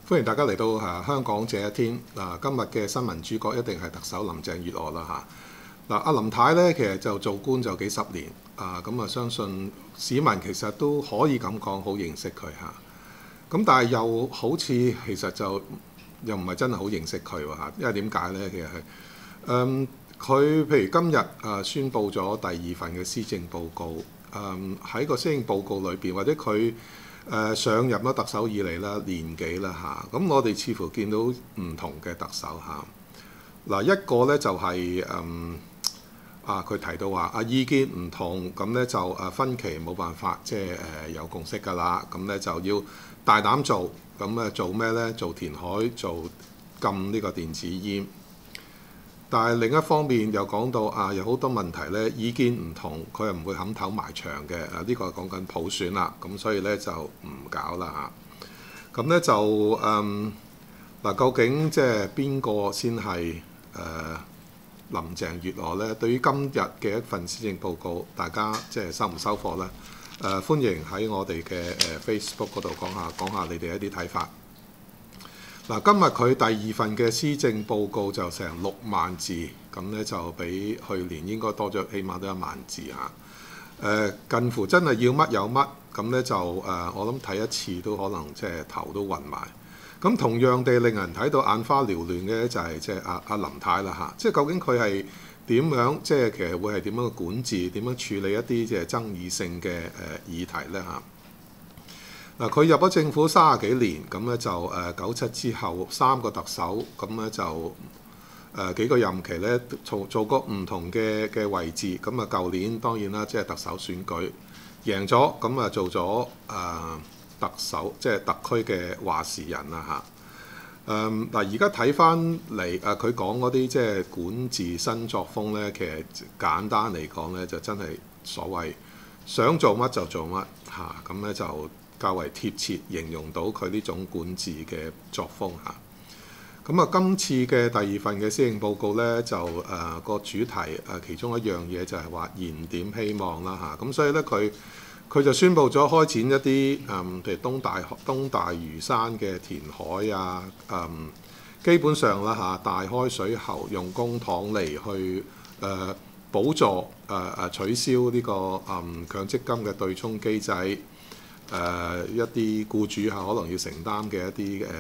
歡迎大家嚟到香港這一天。今日嘅新聞主角一定係特首林鄭月娥啦嚇。阿林太呢，其實就做官就幾十年咁相信市民其實都可以咁講，好認識佢嚇。咁但係又好似其實就又唔係真係好認識佢喎嚇。因為點解呢？其實係佢譬如今日宣布咗第2份嘅施政報告，喺個施政報告裏邊，或者佢上任咗特首以嚟啦，年幾啦嚇，咁我哋似乎見到唔同嘅特首嚇。一個呢就係佢提到話意見唔同，咁呢就分歧冇辦法即係有共識㗎啦，咁呢就要大膽做，咁做咩呢？做填海，做禁呢個電子煙。但係另一方面又講到有好多問題呢，意見唔同，佢又唔會冚頭埋牆嘅。呢個係講緊普選啦，咁所以呢就唔搞啦嚇。咁呢就究竟即係邊個先係林鄭月娥呢？對於今日嘅一份施政報告，大家即係收唔收貨呢？歡迎喺我哋嘅Facebook 嗰度講下你哋一啲睇法。今日佢第2份嘅施政報告就成6萬字，咁呢就比去年應該多咗起碼都1萬字嚇。近乎真係要乜有乜，咁呢就我諗睇一次都可能即係頭都暈埋。咁同樣地令人睇到眼花繚亂嘅就係即係阿林太啦嚇。即係究竟佢係點樣即係其實會係點樣嘅管治，點樣處理一啲即係爭議性嘅議題呢嚇？佢入咗政府30幾年，咁呢就97之後3個特首，咁呢就幾個任期呢做過唔同嘅位置。咁舊年當然啦，即係特首選舉贏咗，咁做咗特首，即係特區嘅話事人啦嚇。而家睇翻嚟佢講嗰啲即係管治新作風呢，其實簡單嚟講呢，就真係所謂想做乜就做乜嚇，咁呢就較為貼切形容到佢呢種管治嘅作風嚇。咁今次嘅第2份嘅施政報告呢，就個主題其中一樣嘢就係話燃點希望啦嚇。咁所以呢，佢就宣布咗開展一啲譬如東大嶼山嘅填海基本上啦嚇，大開水喉，用公帑嚟去補助取消呢個強積金嘅對沖機制。一啲僱主可能要承擔嘅一啲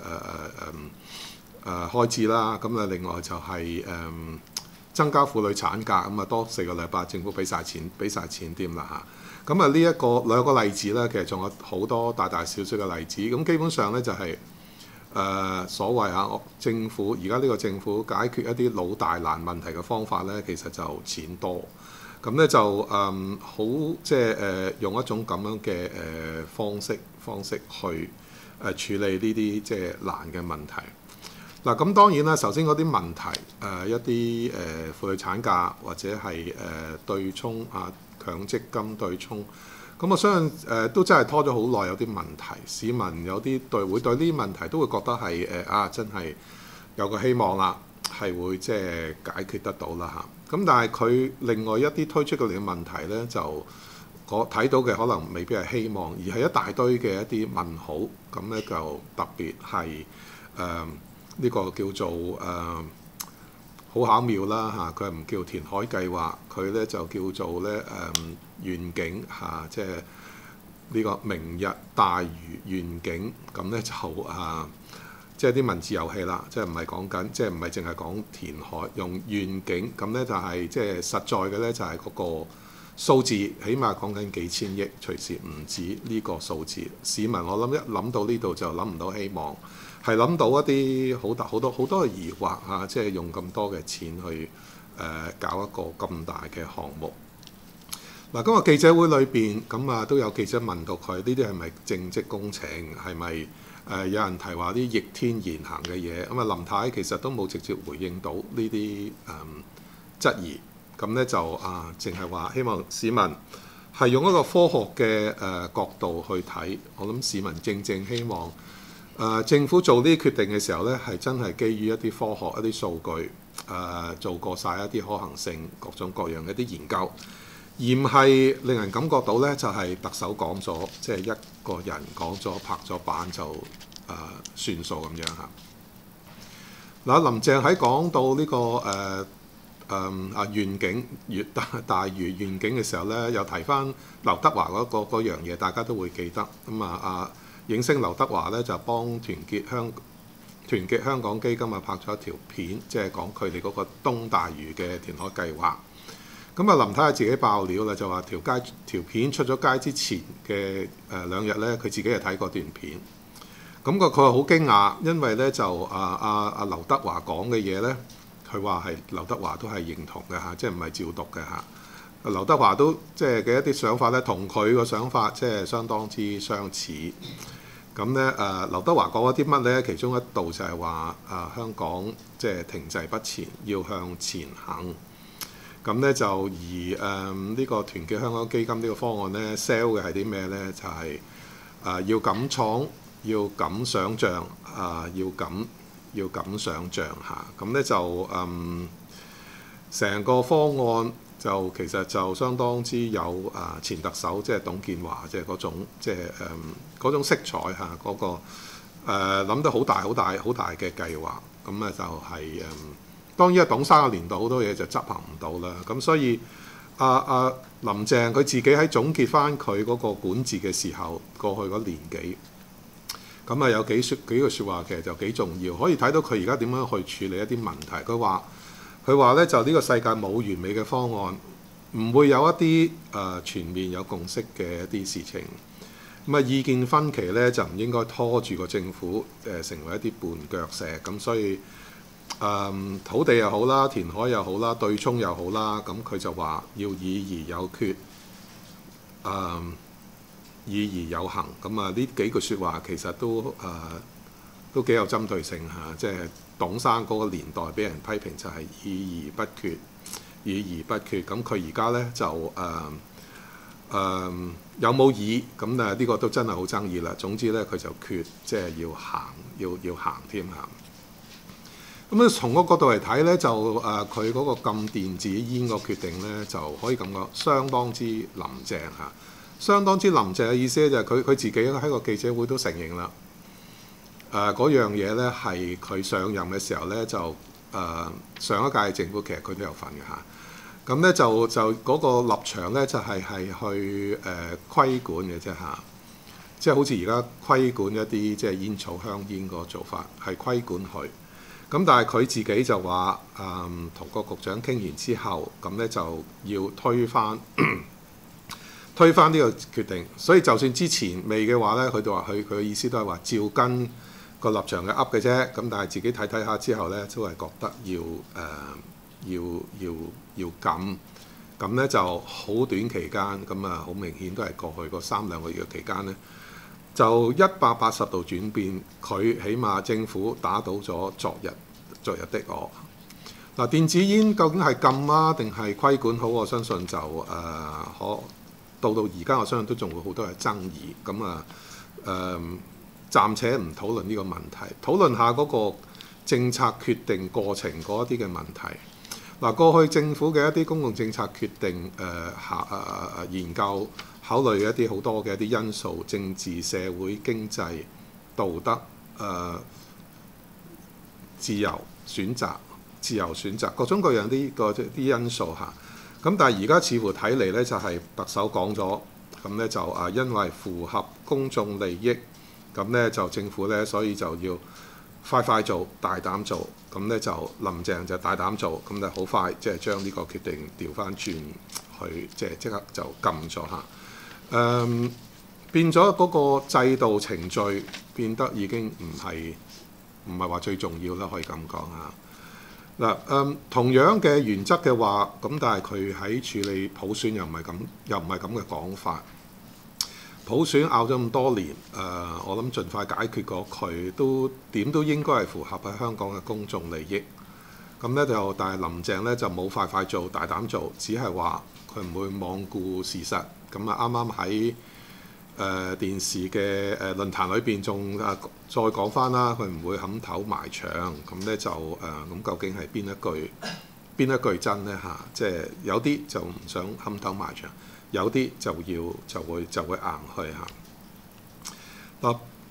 開支啦，咁另外就係增加婦女產假，咁多4個禮拜，政府俾晒錢添啦嚇。咁呢一個2個例子呢，其實仲有好多大大小小嘅例子。咁基本上呢，就係所謂政府而家呢個政府解決一啲老大難問題嘅方法呢，其實就錢多。咁呢就好即係用一種咁樣嘅方式去處理呢啲即係難嘅問題。咁當然啦，首先嗰啲問題一啲婦女產假或者係對沖強積金對沖，咁我相信都真係拖咗好耐，有啲問題，市民有啲會對呢啲問題都會覺得係真係有個希望啦，係會即係解決得到啦嚇。咁但係佢另外一啲推出嘅問題呢，就我睇到嘅可能未必係希望，而係一大堆嘅一啲問號。咁呢就特別係呢個叫做好巧妙啦嚇，佢唔叫填海計劃，佢呢就叫做呢願景嚇，即係呢個明日大嶼願景。咁呢就即係啲文字遊戲啦，即係唔係講緊，即係唔係淨係講填海，用願景。咁呢就係即係實在嘅呢，就係嗰個數字，起碼講緊幾千億，隨時唔止呢個數字。市民我諗一諗到呢度就諗唔到希望，係諗到一啲好多嘅疑惑嚇，即係用咁多嘅錢去搞一個咁大嘅項目。今日記者會裏邊咁都有記者問到佢呢啲係咪政績工程，係咪？有人提話啲逆天言行嘅嘢，咁林太其實都冇直接回應到呢啲質疑，咁呢就淨係話希望市民係用一個科學嘅角度去睇。我諗市民正希望政府做呢啲決定嘅時候呢，係真係基於一啲科學、一啲數據做過晒一啲可行性各種各樣嘅一啲研究。而唔係令人感覺到呢，就係特首講咗，即係一個人講咗拍咗板就算數咁樣嚇。嗱，林鄭喺講到呢個願景大嶼願景嘅時候咧，又提翻劉德華嗰樣嘢，大家都會記得。影星劉德華咧就幫團結香港基金拍咗一條片，即係講佢哋嗰個東大嶼嘅填海計劃。林太自己爆料啦，就話條片出咗街之前嘅2日咧，佢自己係睇過段片。佢話好驚訝，因為咧就劉德華講嘅嘢咧，佢話係劉德華都係認同嘅嚇，即係唔係照讀嘅嚇。劉德華都即係嘅一啲想法咧，同佢個想法即係相當之相似。劉德華講咗啲乜咧？其中一度就係話香港即係停滯不前，要向前行。呢個團結香港基金呢個方案咧 sell 嘅係啲咩咧？就係要敢闖，要敢想像，要敢想像嚇。成個方案就其實就相當之有前特首即係董建華即係嗰種嗰種色彩嚇，嗰個諗得好大嘅計劃。就係當然董生嘅年代好多嘢就執行唔到啦。所以林鄭佢自己喺總結翻佢嗰個管治嘅時候，過去嗰年幾有幾句説話其實就幾重要，可以睇到佢而家點樣去處理一啲問題。佢話咧就呢個世界冇完美嘅方案，唔會有一啲全面有共識嘅一啲事情。意見分歧咧就唔應該拖住個政府成為一啲絆腳石。所以土地又好啦，填海又好啦，對沖又好啦，佢就話要議而有決，議而有行。呢幾句説話其實都幾有針對性嚇，即係董生嗰個年代俾人批評就係議而不決，議而不決。佢而家咧就有冇議呢個都真係好爭議啦。總之咧佢就決，即係要行，要行添嚇。從嗰個角度嚟睇咧，就佢嗰個禁電子煙個決定咧，就可以咁講，相當之林鄭嚇。相當之林鄭嘅意思咧，就係佢自己喺個記者會都承認啦。嗰樣嘢咧係佢上任嘅時候咧，就上一屆政府其實佢都有份嘅嚇。就嗰個立場咧就係去規管嘅啫嚇，即係好似而家規管一啲即係煙草香煙個做法係規管佢。但係佢自己就話同個局長傾完之後，就要推翻呢個決定。所以就算之前未嘅話咧，佢就話佢嘅意思都係話照跟個立場嘅噏嘅啫。但係自己睇下之後咧，都係覺得要咁就好短期間，好明顯都係過去嗰3-2個月嘅期間咧，就180度轉變。佢起碼政府打倒咗昨日的我。電子煙究竟係禁啊定係規管好？我相信就到而家，我相信都仲會好多嘅爭議。暫且唔討論呢個問題，討論下嗰個政策決定過程嗰一啲嘅問題。過去政府嘅一啲公共政策決定研究考慮一啲好多嘅一啲因素，政治、社會、經濟、道德、自由選擇各種各樣啲因素嚇。但係而家似乎睇嚟咧，就係特首講咗，就因為符合公眾利益，就政府咧，所以就要快做，大膽做。就林鄭就大膽做，就好快即係將呢個決定調翻轉去，即刻就禁咗嚇。變咗嗰個制度程序變得已經唔係話最重要啦，可以咁講嚇。同樣嘅原則嘅話，但係佢喺處理普選又唔係咁嘅講法。普選拗咗咁多年，我諗盡快解決過佢都點都應該係符合喺香港嘅公眾利益。但係林鄭咧就冇快做，大膽做，只係話佢唔會罔顧事實。啱啱喺電視嘅論壇裏邊仲再講翻啦，佢唔會冚頭埋牆。咁究竟係邊一句真呢嚇？即係有啲就唔想冚頭埋牆，有啲就會硬去嚇。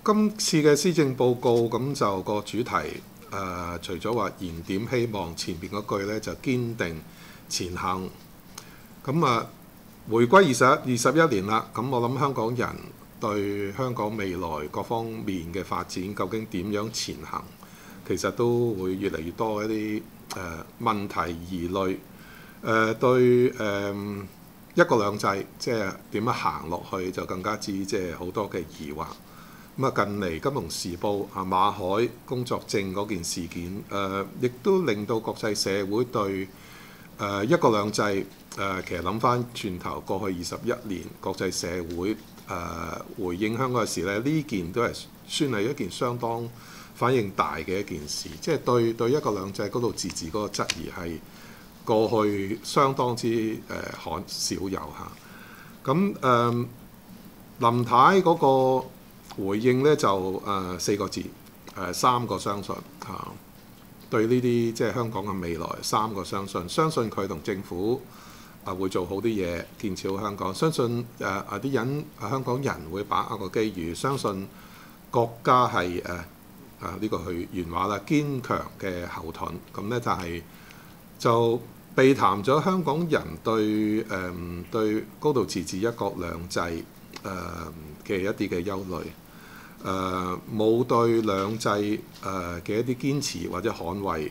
今次嘅施政報告咁就個主題除咗話燃點希望，前邊嗰句呢就堅定前行。咁回歸21年啦，咁我諗香港人對香港未來各方面嘅發展究竟點樣前行，其實都會越嚟越多一啲問題疑慮。對一國兩制即係點樣行落去就更加之即係好多嘅疑惑。咁近嚟《金融時報》馬凱工作證嗰件事件，亦都令到國際社會對一國兩制其實諗翻轉頭過去21年國際社會回應香港嘅事咧，呢件都係算係一件相當反應大嘅一件事，即係對一國兩制嗰度自治嗰個質疑係過去相當之罕少有嚇。咁林太嗰個回應呢，就4個字，3個相信嚇。對呢啲即係香港嘅未來，3個相信，相信佢同政府會做好啲嘢，建設好香港。相信啲人香港人會把握個機遇，相信國家係呢個佢原話啦，堅強嘅後盾。咁呢，但係就避談咗香港人對高度自治、一國兩制嘅一啲嘅憂慮。冇對兩制嘅一啲堅持或者捍衛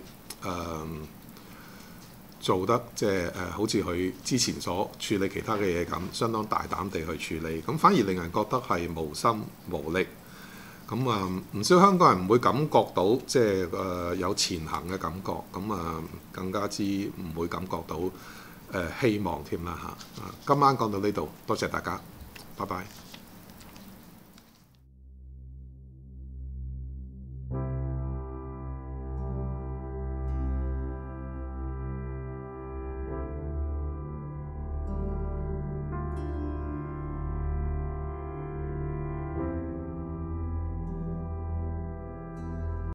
做得即係好似佢之前所處理其他嘅嘢咁，相當大膽地去處理，咁反而令人覺得係無心無力。咁唔少香港人唔會感覺到即係有前行嘅感覺，咁更加之唔會感覺到希望添啦嚇。今晚講到呢度，多謝大家，拜拜。